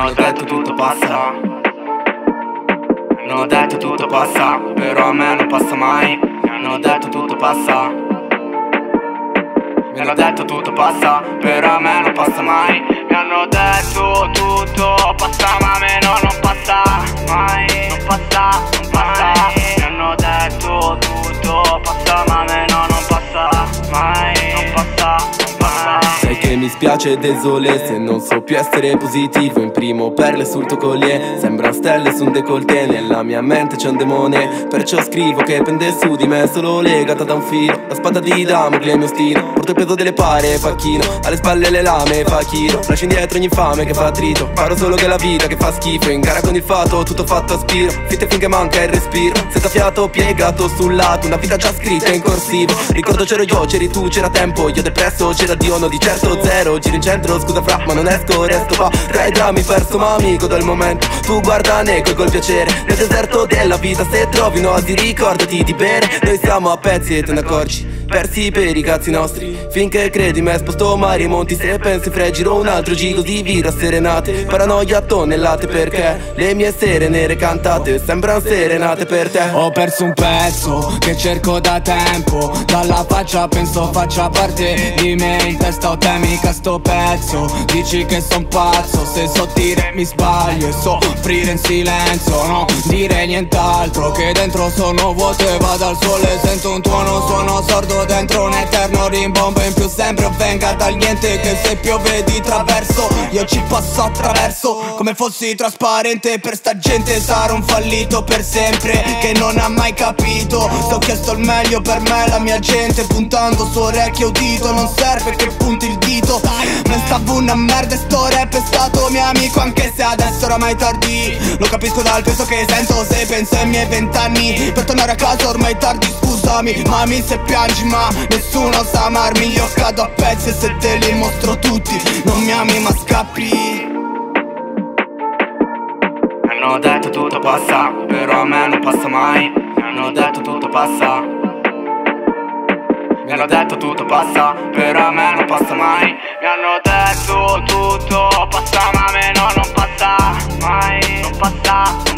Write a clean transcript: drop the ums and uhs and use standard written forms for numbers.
hanno detto tutto passa. Mi hanno detto tutto passa, però a me non passa mai. Mi hanno detto tutto passa. Mi hanno detto tutto passa, però a me non passa mai. Mi hanno detto tutto passa, ma a me non passa mai. Non passa, non passa. Mi hanno detto tutto passa, ma a me non passa mai. Non passa, non passa. Sai che mi spiace désolé se non so più essere positivo. Imprimo perle sul tuo collier, sembra stelle su un décolleté. Nella mia mente c'è un demone, perciò scrivo che pende su di me solo legata da un filo. La spada di Damocle è il mio stilo, porto il peso delle pare facchino, alle spalle le lame fa chilo. Lascio indietro ogni infame che fa trito, paro solo che è la vita che fa schifo. In gara con il fato, tutto fatto a spiro, fitte finché manca il respiro. Senza fiato piegato sul lato, una vita già scritta in corsivo. Ricordo c'ero io, c'eri tu, c'era tempo, io depresso, c'era Dio, no di certo zero. Giro in centro, scusa fra, ma non esco, resto qua. Tra i drammi perso ma amico del momento. Tu guarda ne col piacere, nel deserto della vita se trovi un'oasi ricordati di bere. Noi siamo a pezzi e te ne accorgi, persi per i cazzi nostri. Finché credi me sposto mari e monti, se pensi freggiro un altro gigo di vita serenate. Paranoia a tonnellate perché le mie sere nere cantate sembrano serenate per te. Ho perso un pezzo che cerco da tempo, dalla faccia penso faccia parte di me. In testa ho te mica sto pezzo, dici che son pazzo se so dire mi sbaglio e soffrire in silenzio. No, dire nient'altro che dentro sono vuoto e vado al sole. Sento un tuono, sono sordo dentro un eterno rimbombo. In più sempre venga dal niente che se piove di traverso io ci passo attraverso come fossi trasparente. Per sta gente sarò un fallito per sempre che non ha mai capito. Se ho chiesto il meglio per me la mia gente, puntando su orecchio e udito. Non serve che punti il dito, me stavo una merda e sto rap è stato mio amico, anche se adesso oramai tardi. Lo capisco dal peso che sento se penso ai miei 20 anni. Per tornare a casa ormai tardi, scusami mami se piangi, ma nessuno sa amarmi. Io cado a pezzi e se te li mostro tutti non mi ami ma scappi. Mi hanno detto tutto passa, però a me non passa mai. Mi hanno detto tutto passa. Mi hanno detto tutto passa, però a me non passa mai. Mi hanno detto tutto passa, ma a me non passa mai. Non passa.